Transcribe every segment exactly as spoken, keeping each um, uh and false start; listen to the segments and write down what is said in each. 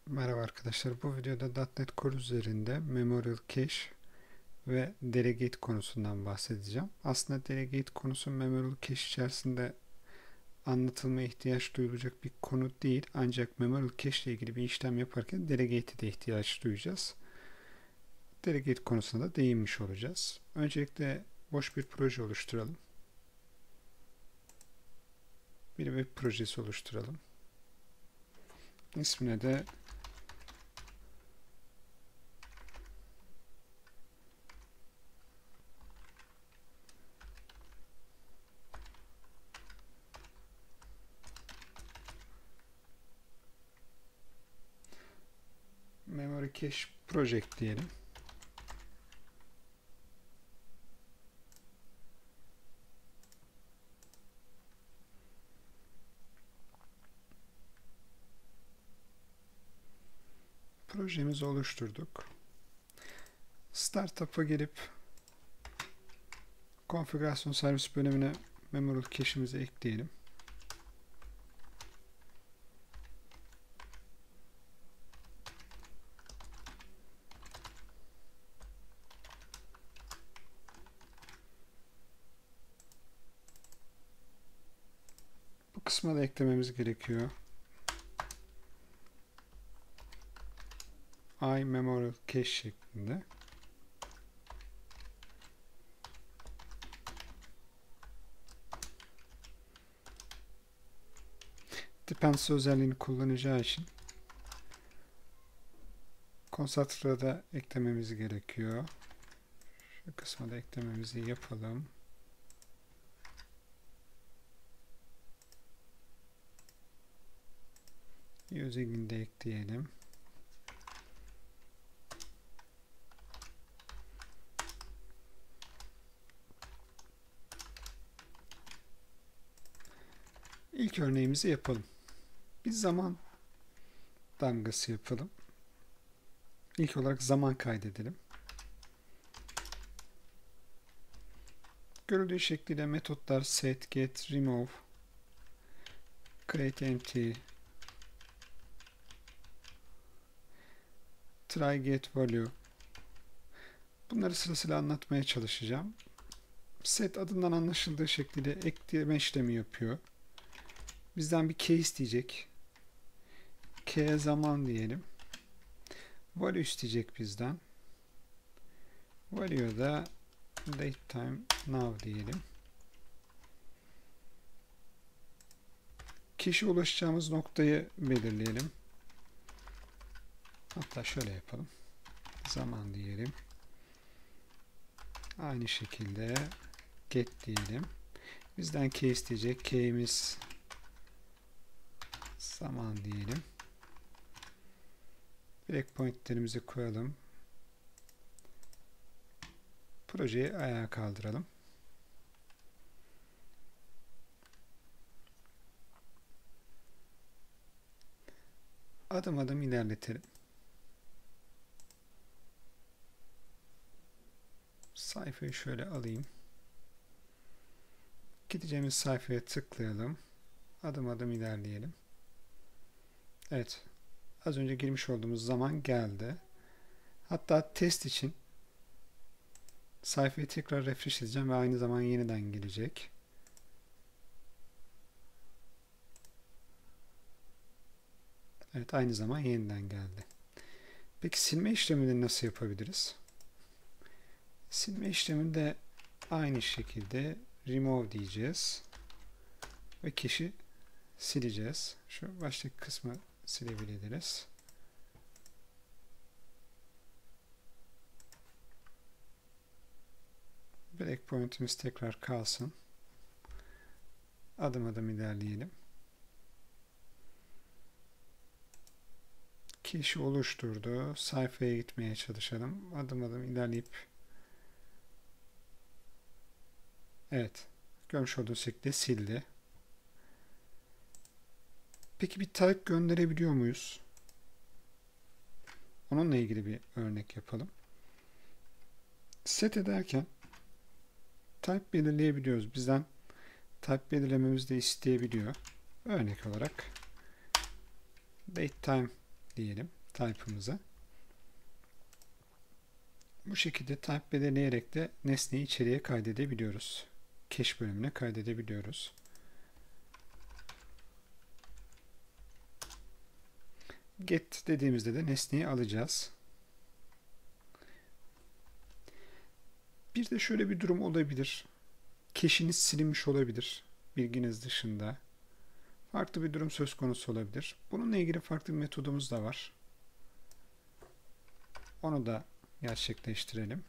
Merhaba arkadaşlar. Bu videoda .nokta .NET Core üzerinde Memorial Cache ve Delegate konusundan bahsedeceğim. Aslında Delegate konusu Memorial Cache içerisinde anlatılmaya ihtiyaç duyulacak bir konu değil. Ancak Memorial Cache ile ilgili bir işlem yaparken Delegate'e de ihtiyaç duyacağız. Delegate konusuna da değinmiş olacağız. Öncelikle boş bir proje oluşturalım. Bir web projesi oluşturalım. İsmine de Memory Cache Project diyelim. Projemizi oluşturduk. Startup'a gelip konfigürasyon servis bölümüne Memorial Cache'imizi ekleyelim. Bu kısma da eklememiz gerekiyor. I Memorial Cache şeklinde. Dependency özelliğini kullanacağı için constructor'a da eklememiz gerekiyor. Şu kısma da eklememizi yapalım. Using'ini de ekleyelim. İlk örneğimizi yapalım. Bir zaman damgası yapalım. İlk olarak zaman kaydedelim. Görüldüğü şekliyle metotlar set, get, remove, create empty, try get value. Bunları sırasıyla anlatmaya çalışacağım. Set adından anlaşıldığı şekliyle ekleme işlemi yapıyor. Bizden bir key isteyecek. K'ye zaman diyelim. Value isteyecek bizden. Value'ya da datetime now diyelim. Cache'e ulaşacağımız noktayı belirleyelim. Hatta şöyle yapalım. Zaman diyelim. Aynı şekilde get diyelim. Bizden key isteyecek. Key'imiz zaman diyelim. Breakpoint'lerimizi koyalım. Projeyi ayağa kaldıralım. Adım adım ilerletelim. Sayfayı şöyle alayım. Gideceğimiz sayfaya tıklayalım. Adım adım ilerleyelim. Evet. Az önce girmiş olduğumuz zaman geldi. Hatta test için sayfayı tekrar refresh edeceğim ve aynı zaman yeniden gelecek. Evet, aynı zaman yeniden geldi. Peki silme işlemini nasıl yapabiliriz? Silme işlemini de aynı şekilde remove diyeceğiz. Ve cache'i sileceğiz. Şu baştaki kısmı silebiliriz. Breakpoint'imiz tekrar kalsın. Adım adım ilerleyelim. Cache'i oluşturdu. Sayfaya gitmeye çalışalım. Adım adım ilerleyip evet. Görmüş olduğunuz şekilde sildi. Peki bir type gönderebiliyor muyuz? Onunla ilgili bir örnek yapalım. Set ederken type belirleyebiliyoruz. Bizden type belirlememizi de isteyebiliyor. Örnek olarak datetime diyelim. type'ımıza. Bu şekilde type belirleyerek de nesneyi içeriye kaydedebiliyoruz. Cache bölümüne kaydedebiliyoruz. Get dediğimizde de nesneyi alacağız. Bir de şöyle bir durum olabilir. Cache'iniz silinmiş olabilir. Bilginiz dışında. Farklı bir durum söz konusu olabilir. Bununla ilgili farklı bir metodumuz da var. Onu da gerçekleştirelim.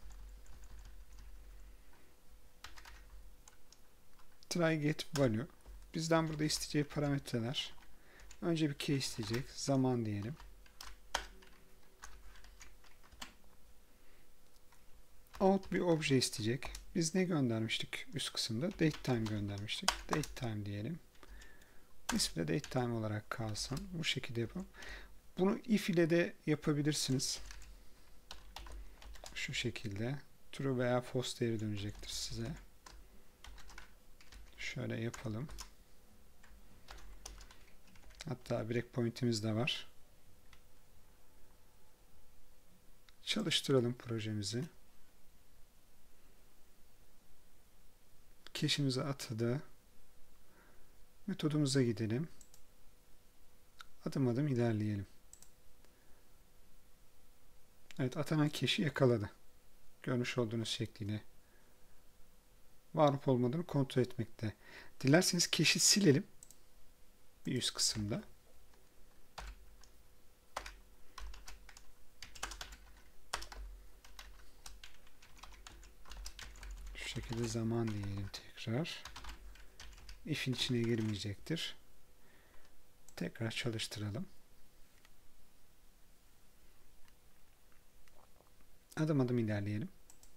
Try get value. Bizden burada isteyeceği parametreler. Önce bir key isteyecek. Zaman diyelim. Out bir obje isteyecek. Biz ne göndermiştik üst kısımda? Datetime göndermiştik. Datetime diyelim. İsmi de datetime olarak kalsın. Bu şekilde yapalım. Bunu if ile de yapabilirsiniz. Şu şekilde. True veya false değeri dönecektir size. Şöyle yapalım. Hatta breakpoint'imiz de var. Çalıştıralım projemizi. Cache'imize atadı. Metodumuza gidelim. Adım adım ilerleyelim. Evet, atanan cache'i yakaladı. Görmüş olduğunuz şekliyle. Var olup olmadığını kontrol etmekte. Dilerseniz cache'i silelim. Bir üst kısımda. Şu şekilde zaman diyelim tekrar. If'in içine girmeyecektir. Tekrar çalıştıralım. Adım adım ilerleyelim.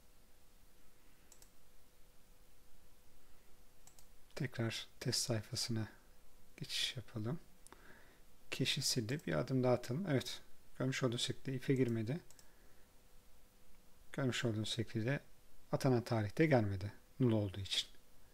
Tekrar test sayfasına geçiş yapalım. Cache'i sildi. Bir adım daha atalım. Evet. Görmüş olduğunuz şekilde if'e girmedi. Görmüş olduğunuz şekilde atanan tarihte gelmedi. Null olduğu için.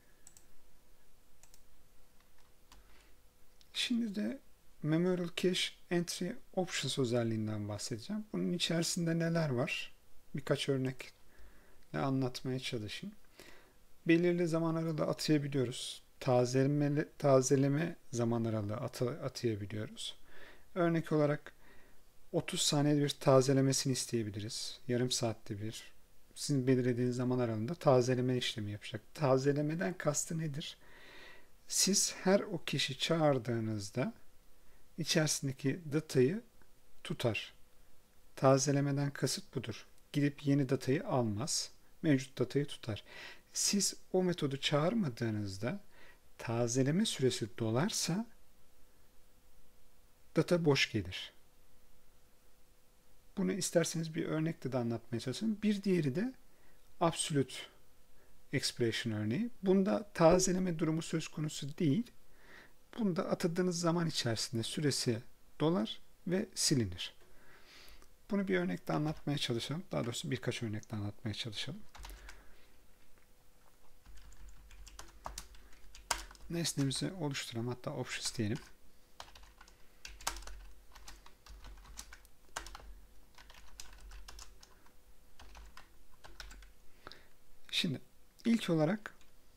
Şimdi de Memorial Cache Entry Options özelliğinden bahsedeceğim. Bunun içerisinde neler var? Birkaç örnekle anlatmaya çalışayım. Belirli zaman aralığı atayabiliyoruz. Tazeleme, tazeleme zaman aralığı atı, atayabiliyoruz. Örnek olarak otuz saniyede bir tazelemesini isteyebiliriz. Yarım saatte bir. Sizin belirlediğiniz zaman aralığında tazeleme işlemi yapacak. Tazelemeden kastı nedir? Siz her o kişi çağırdığınızda içerisindeki datayı tutar. Tazelemeden kasıt budur. Gidip yeni datayı almaz. Mevcut datayı tutar. Siz o metodu çağırmadığınızda tazeleme süresi dolarsa data boş gelir. Bunu isterseniz bir örnekle de anlatmaya çalışayım. Bir diğeri de absolute expression örneği. Bunda tazeleme durumu söz konusu değil. Bunda atadığınız zaman içerisinde süresi dolar ve silinir. Bunu bir örnekle anlatmaya çalışalım. Daha doğrusu birkaç örnekle anlatmaya çalışalım. Nesnemizi oluşturalım. Hatta options diyelim. Şimdi ilk olarak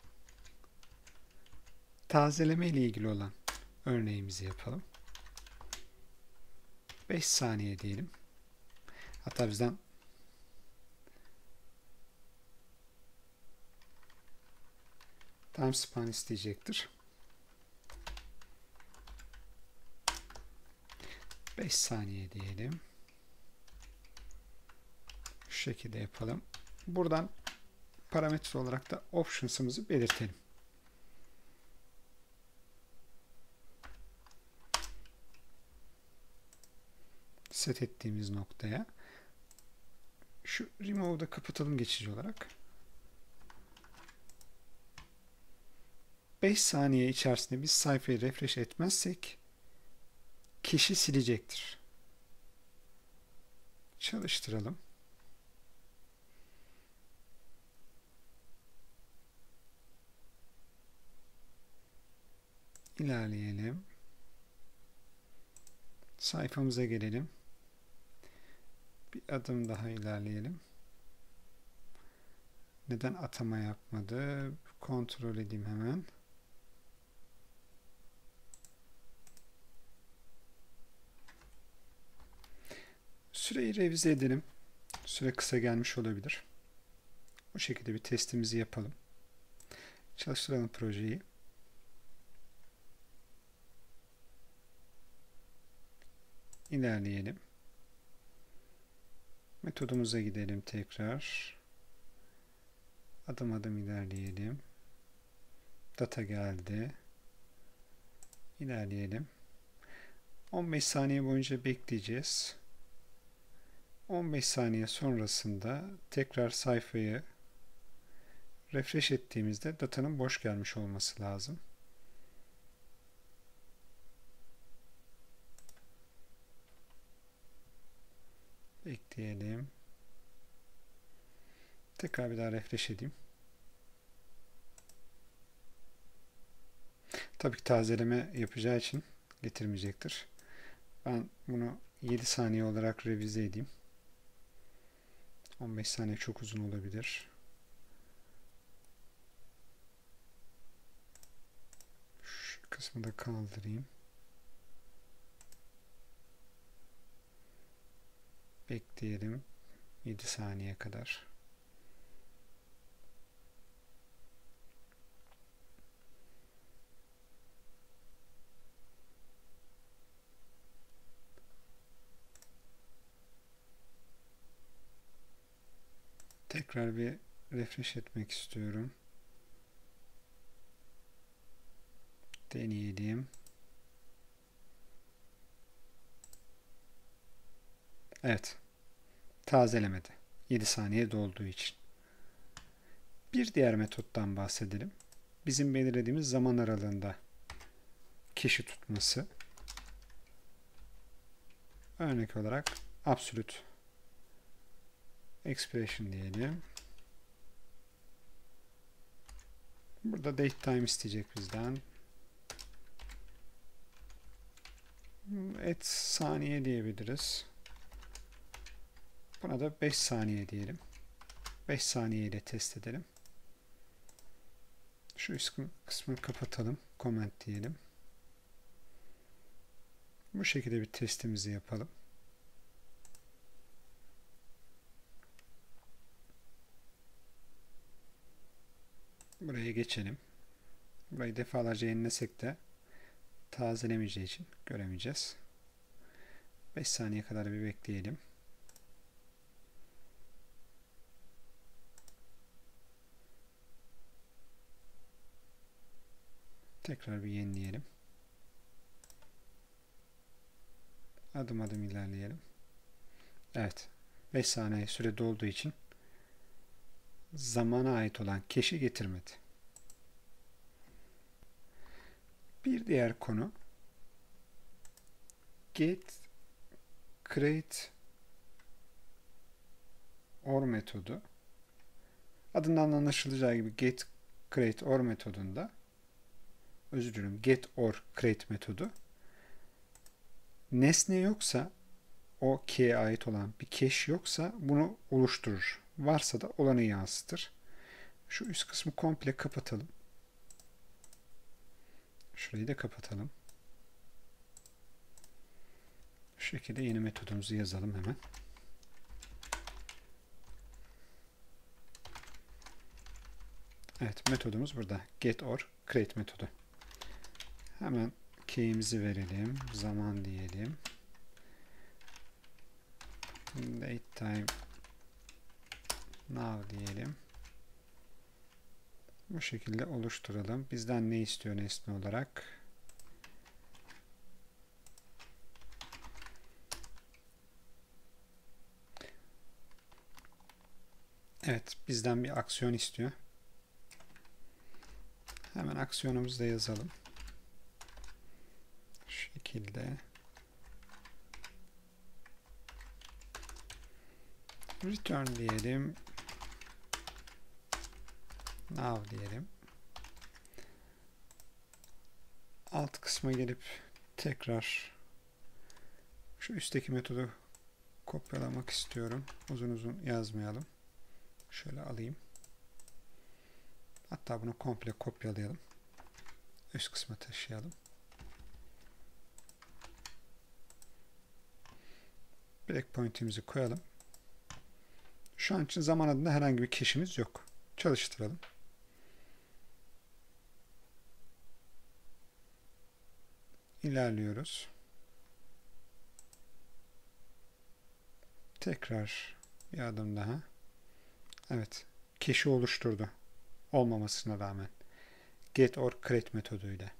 tazeleme ile ilgili olan örneğimizi yapalım. beş saniye diyelim. Hatta bizden time span isteyecektir. beş saniye diyelim. Şu şekilde yapalım. Buradan parametre olarak da options'ımızı belirtelim. Set ettiğimiz noktaya. Şu remove'da kapatalım geçici olarak. beş saniye içerisinde biz sayfayı refresh etmezsek kişi silecektir. Çalıştıralım. İlerleyelim. Sayfamıza gelelim. Bir adım daha ilerleyelim. Neden atama yapmadı? Kontrol edeyim hemen. Süreyi revize edelim. Süre kısa gelmiş olabilir. Bu şekilde bir testimizi yapalım. Çalıştıralım projeyi. İlerleyelim. Metodumuza gidelim tekrar. Adım adım ilerleyelim. Data geldi. İlerleyelim. on beş saniye boyunca bekleyeceğiz. on beş saniye sonrasında tekrar sayfayı refresh ettiğimizde datanın boş gelmiş olması lazım. Bekleyelim. Tekrar bir daha refresh edeyim. Tabii ki tazeleme yapacağı için getirmeyecektir. Ben bunu yedi saniye olarak revize edeyim. on beş saniye çok uzun olabilir. Şu kısmı da kaldırayım. Bekleyelim yedi saniye kadar. Tekrar bir refresh etmek istiyorum. Deneyelim. Evet. Tazelemedi. yedi saniye dolduğu için. Bir diğer metottan bahsedelim. Bizim belirlediğimiz zaman aralığında cache'i tutması. Örnek olarak absolute expression diyelim. Burada date time isteyecek bizden. Et saniye diyebiliriz. Buna da beş saniye diyelim. beş saniye ile test edelim. Şu üst kısmını kapatalım. Comment diyelim. Bu şekilde bir testimizi yapalım. Buraya geçelim. Burayı defalarca yenilesek de tazelemeyeceği için göremeyeceğiz. beş saniye kadar bir bekleyelim. Tekrar bir yenileyelim. Adım adım ilerleyelim. Evet. beş saniye süre dolduğu için zamana ait olan cache'i getirmedi. Bir diğer konu get create or metodu. Adından anlaşılacağı gibi get create or metodunda özür dilerim get or create metodu nesne yoksa o key'e ait olan bir cache yoksa bunu oluşturur. Varsa da olanı yansıtır. Şu üst kısmı komple kapatalım. Şurayı da kapatalım. Şu şekilde yeni metodumuzu yazalım hemen. Evet, metodumuz burada. Get or create metodu. Hemen key'imizi verelim. Zaman diyelim. Date time now diyelim. Bu şekilde oluşturalım. Bizden ne istiyor nesne olarak? Evet, bizden bir aksiyon istiyor. Hemen aksiyonumuzu da yazalım. Şu şekilde. Return diyelim. Now diyelim. Alt kısma gelip tekrar şu üstteki metodu kopyalamak istiyorum. Uzun uzun yazmayalım. Şöyle alayım. Hatta bunu komple kopyalayalım. Üst kısma taşıyalım. Breakpoint'imizi koyalım. Şu an için zaman adında herhangi bir cache'imiz yok. Çalıştıralım. İlerliyoruz. Tekrar bir adım daha. Evet. Cache'i oluşturdu. Olmamasına rağmen. Get or create metoduyla.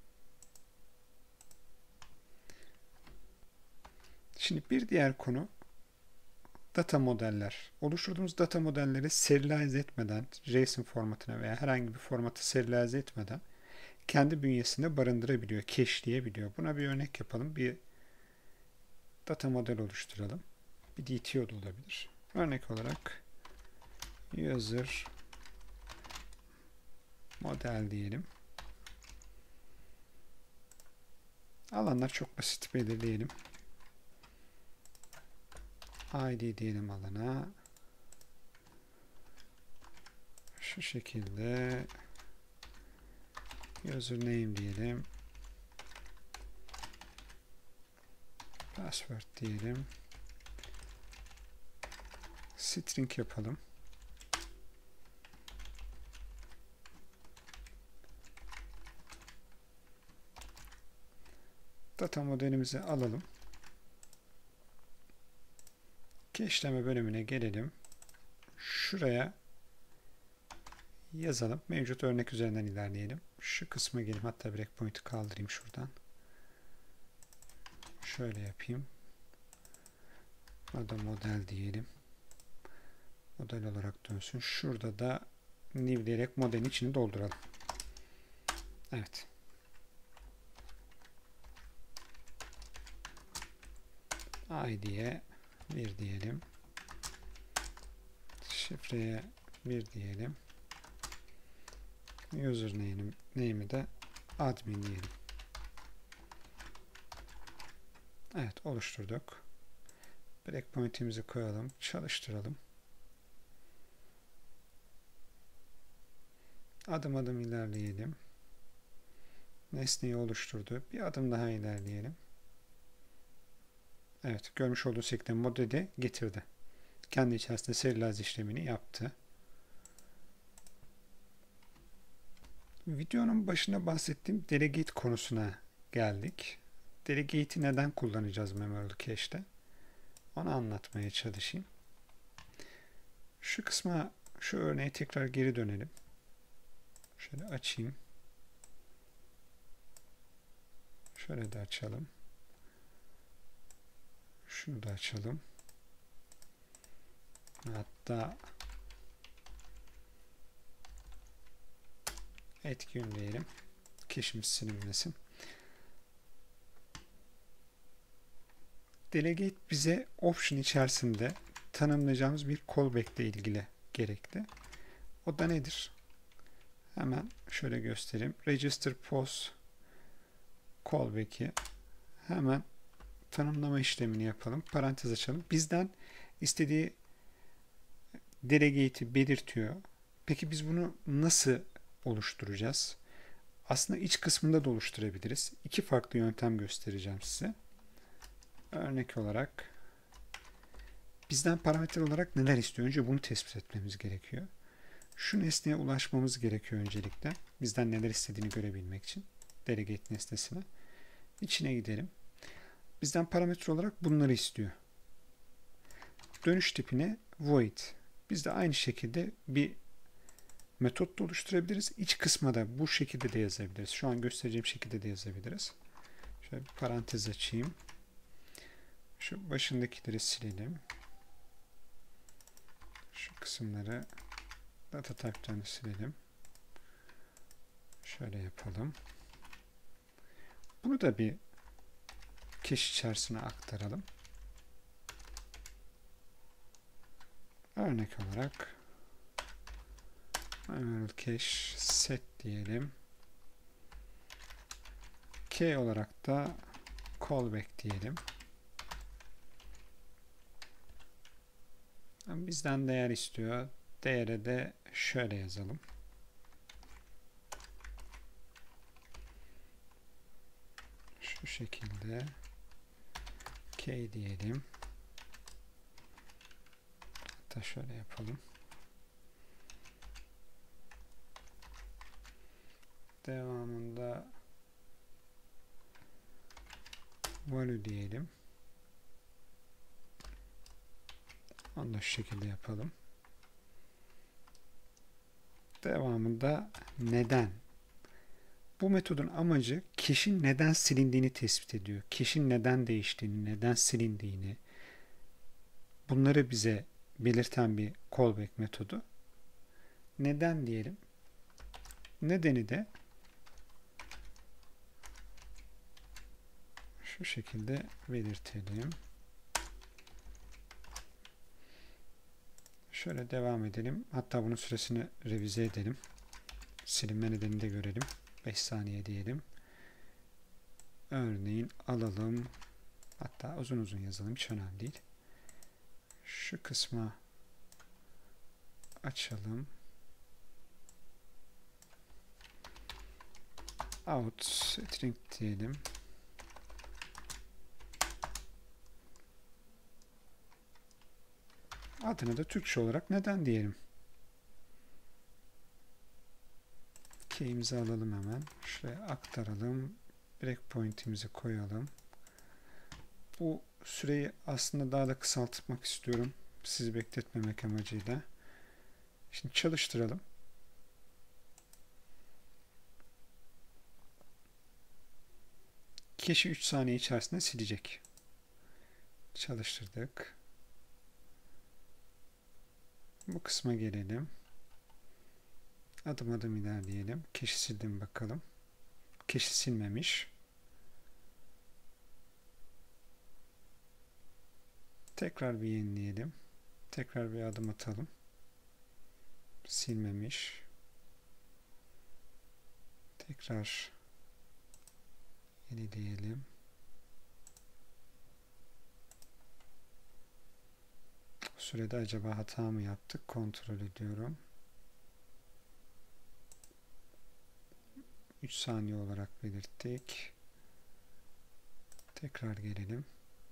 Şimdi bir diğer konu data modeller. Oluşturduğumuz data modelleri serialize etmeden, JSON formatına veya herhangi bir formatı serialize etmeden kendi bünyesinde barındırabiliyor, cache'leyebiliyor. Buna bir örnek yapalım. Bir data model oluşturalım. Bir D T O da olabilir. Örnek olarak user model diyelim. Alanlar çok basit belirleyelim. I D diyelim alana. Şu şekilde username diyelim. Password diyelim. String yapalım. Data modelimizi alalım. Cache'leme bölümüne gelelim. Şuraya yazalım. Mevcut örnek üzerinden ilerleyelim. Şu kısma geleyim. Hatta breakpoint'i kaldırayım şuradan. Şöyle yapayım. Burada model diyelim. Model olarak dönsün. Şurada da new diyerek modelin içini dolduralım. Evet. I D'ye bir diyelim. Şifreye bir diyelim. Username name'i de admin diyelim. Evet, oluşturduk. Breakpoint'imizi koyalım. Çalıştıralım. Adım adım ilerleyelim. Nesneyi oluşturdu. Bir adım daha ilerleyelim. Evet, görmüş olduğunuz şekilde modeli getirdi. Kendi içerisinde serialize işlemini yaptı. Videonun başına bahsettiğim delegate konusuna geldik. Delegate'i neden kullanacağız Memorial Cache'te? Onu anlatmaya çalışayım. Şu kısma, şu örneğe tekrar geri dönelim. Şöyle açayım. Şöyle de açalım. Şunu da açalım. Hatta etkin diyelim. Cache'imiz silinmesin. Delegate bize option içerisinde tanımlayacağımız bir callback ile ilgili gerekli. O da nedir? Hemen şöyle göstereyim. Register post callback'i hemen tanımlama işlemini yapalım. Parantez açalım. Bizden istediği delegate'i belirtiyor. Peki biz bunu nasıl oluşturacağız? Aslında iç kısmında da oluşturabiliriz. İki farklı yöntem göstereceğim size. Örnek olarak bizden parametre olarak neler istiyor? Önce bunu tespit etmemiz gerekiyor. Şu nesneye ulaşmamız gerekiyor öncelikle. Bizden neler istediğini görebilmek için. Delegate nesnesine. İçine gidelim. Bizden parametre olarak bunları istiyor. Dönüş tipine void. Biz de aynı şekilde bir metot da oluşturabiliriz. İç kısma da bu şekilde de yazabiliriz. Şu an göstereceğim şekilde de yazabiliriz. Şöyle bir parantez açayım. Şu başındakileri silelim. Şu kısımları data type'larını silelim. Şöyle yapalım. Bunu da bir cache içerisine aktaralım. Örnek olarak cache set diyelim. K olarak da callback diyelim. Bizden değer istiyor. Değere de şöyle yazalım. Şu şekilde k diyelim. Hatta şöyle yapalım. Devamında value diyelim. Onu da şu şekilde yapalım. Devamında neden? Bu metodun amacı cache'in neden silindiğini tespit ediyor. Cache'in neden değiştiğini, neden silindiğini, bunları bize belirten bir callback metodu. Neden diyelim. Nedeni de şu şekilde belirtelim. Şöyle devam edelim. Hatta bunun süresini revize edelim. Silinme nedenini de görelim. beş saniye diyelim. Örneğin alalım. Hatta uzun uzun yazalım. Hiç önemli değil. Şu kısma açalım. Out string diyelim. Adını da Türkçe olarak neden diyelim. Key'imizi alalım hemen. Şuraya aktaralım. Breakpoint'imizi koyalım. Bu süreyi aslında daha da kısaltmak istiyorum. Sizi bekletmemek amacıyla. Şimdi çalıştıralım. Cache'i üç saniye içerisinde silecek. Çalıştırdık. Bu kısma gelelim. Adım adım ilerleyelim. Cache'i sildim bakalım. Cache'i silmemiş. Tekrar bir yenileyelim. Tekrar bir adım atalım. Silmemiş. Tekrar yenileyelim. Bu sürede acaba hata mı yaptık? Kontrol ediyorum. üç saniye olarak belirttik. Tekrar gelelim.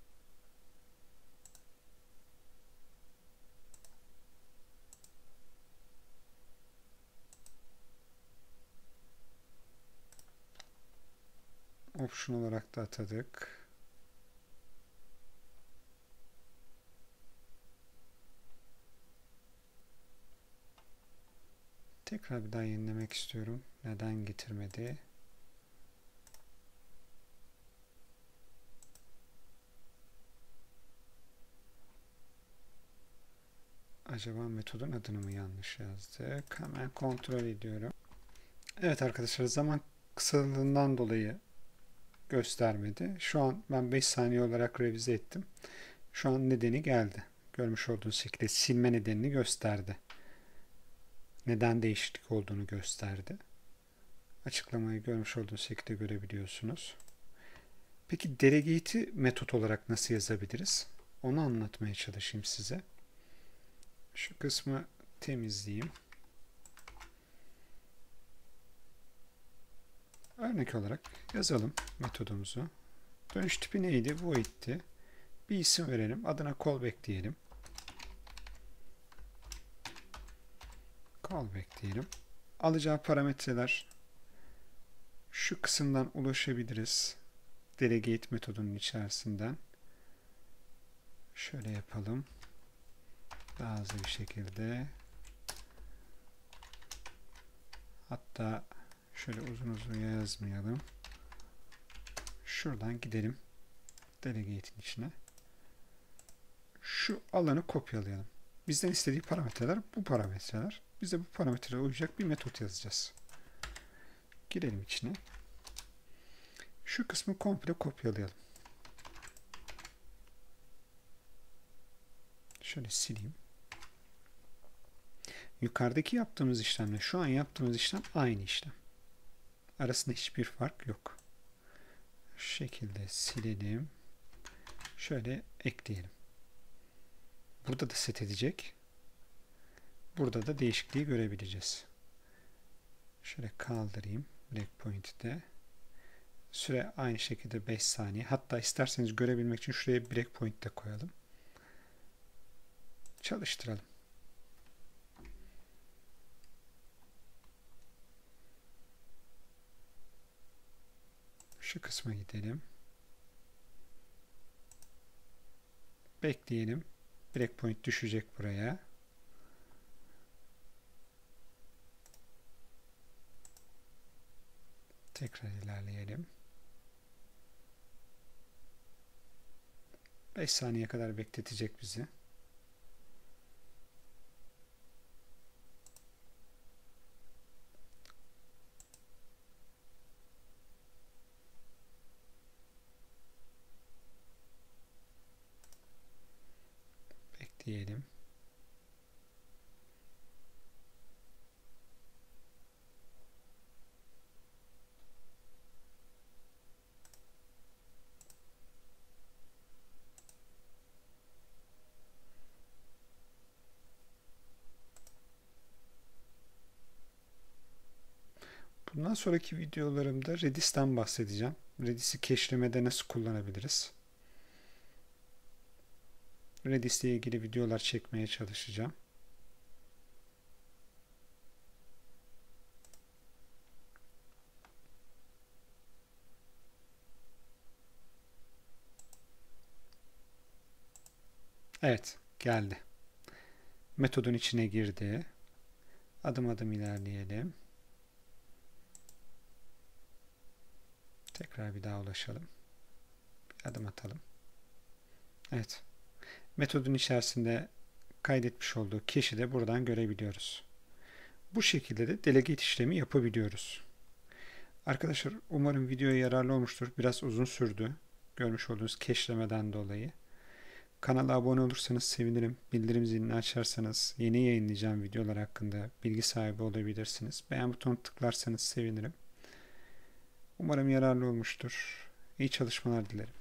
Option olarak da atadık. Tekrar bir daha yenilemek istiyorum. Neden getirmedi? Acaba metodun adını mı yanlış yazdık? Hemen kontrol ediyorum. Evet arkadaşlar, zaman kısalığından dolayı göstermedi. Şu an ben beş saniye olarak revize ettim. Şu an nedeni geldi. Görmüş olduğunuz şekilde silme nedenini gösterdi. Neden değişiklik olduğunu gösterdi. Açıklamayı görmüş olduğunuz şekilde görebiliyorsunuz. Peki delegate'i metot olarak nasıl yazabiliriz? Onu anlatmaya çalışayım size. Şu kısmı temizleyeyim. Örnek olarak yazalım metodumuzu. Dönüş tipi neydi? Void'ti. Bir isim verelim. Adına callback diyelim. Callback diyelim. Alacağı parametreler şu kısımdan ulaşabiliriz. Delegate metodunun içerisinden. Şöyle yapalım. Daha hızlı bir şekilde. Hatta şöyle uzun uzun yazmayalım. Şuradan gidelim. Delegate'in içine. Şu alanı kopyalayalım. Bizden istediği parametreler bu parametreler. Biz de bu parametrelere uyacak bir metot yazacağız. Girelim içine. Şu kısmı komple kopyalayalım. Şöyle sileyim. Yukarıdaki yaptığımız işlemle şu an yaptığımız işlem aynı işlem. Arasında hiçbir fark yok. Şu şekilde silelim. Şöyle ekleyelim. burada da set edecek. Burada da değişikliği görebileceğiz. Şöyle kaldırayım breakpoint'i de. Süre aynı şekilde beş saniye. Hatta isterseniz görebilmek için şuraya breakpoint de koyalım. Çalıştıralım. Şu kısma gidelim. Bekleyelim. Breakpoint düşecek buraya. Tekrar ilerleyelim. beş saniye kadar bekletecek bizi. Bekleyelim. Bundan sonraki videolarımda Redis'ten bahsedeceğim. Redis'i cache'lemede nasıl kullanabiliriz? Redis ile ilgili videolar çekmeye çalışacağım. Evet, geldi. Metodun içine girdi. Adım adım ilerleyelim. Tekrar bir daha ulaşalım. Bir adım atalım. Evet. Metodun içerisinde kaydetmiş olduğu cache'i de buradan görebiliyoruz. Bu şekilde de delegate işlemi yapabiliyoruz. Arkadaşlar umarım videoya yararlı olmuştur. Biraz uzun sürdü. Görmüş olduğunuz cache'lemeden dolayı. Kanala abone olursanız sevinirim. Bildirim zilini açarsanız yeni yayınlayacağım videolar hakkında bilgi sahibi olabilirsiniz. Beğen butonuna tıklarsanız sevinirim. Umarım yararlı olmuştur. İyi çalışmalar dilerim.